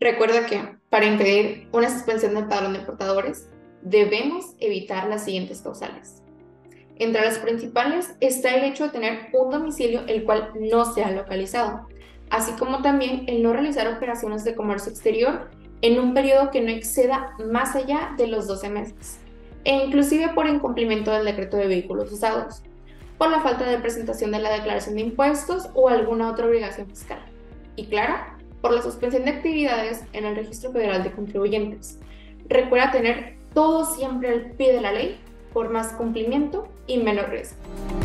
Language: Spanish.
Recuerda que para impedir una suspensión del padrón de portadores, debemos evitar las siguientes causales. Entre las principales está el hecho de tener un domicilio el cual no sea localizado, así como también el no realizar operaciones de comercio exterior en un periodo que no exceda más allá de los 12 meses, e inclusive por incumplimiento del decreto de vehículos usados, por la falta de presentación de la declaración de impuestos o alguna otra obligación fiscal. Y claro, por la suspensión de actividades en el Registro Federal de Contribuyentes. Recuerda tener todo siempre al pie de la ley por más cumplimiento y menos riesgo.